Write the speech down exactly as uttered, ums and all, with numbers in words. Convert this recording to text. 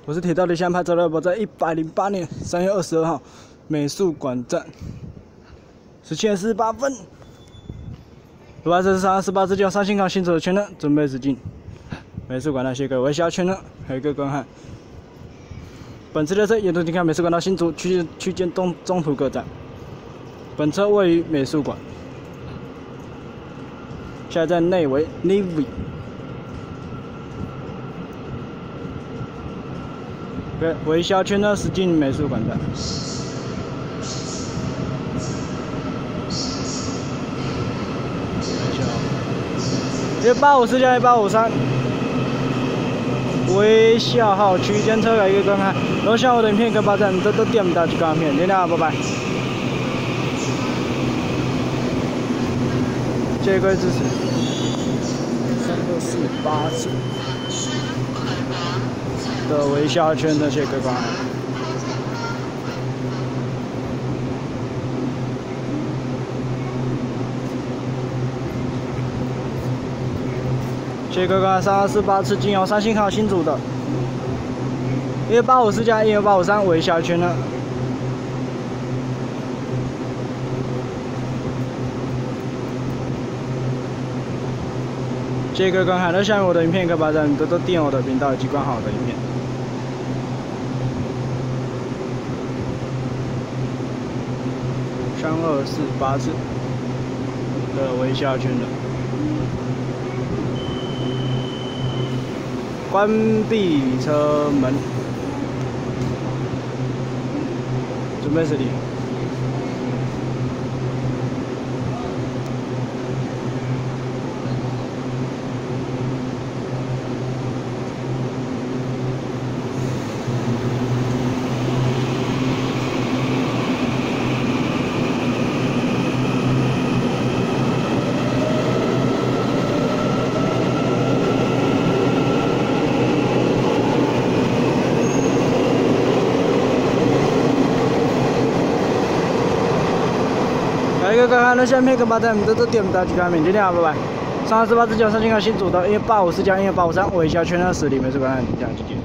我是铁道的现拍照了，我在一百零八年三月二十二号美术馆站，十七点四十八分。如果这是三十八支叫三星卡行走的圈呢，准备驶进美术馆那些个微笑圈呢，还有一个观看。本次列车沿途停靠美术馆到新竹区区间东中途各站。本车位于美术馆，下一站内为 Navy。 对，微笑圈呢驶进美术馆站。一八五四加一八五三，微笑号区间车改一个观看。如果像我的影片跟八站都都点不到这个片，大家拜拜。谢谢各位支持。三六四八次。 的微笑圈的谢谢各位观看，谢谢各位观看。三二四八次经由三星卡新组的，一八五四加一八五三微笑圈呢。谢谢各位观看，那下面我的影片可以把赞多多订阅我的频道以及观看我的影片。 三二四八次的微笑圈的，关闭车门，准备驶离。一个观看那下面跟八站都都点不到，去看面，今天好，拜拜。三二四八只脚三星卡新组的，因为八五四加一八五三微笑圈呢，实力美术馆，这样谢谢。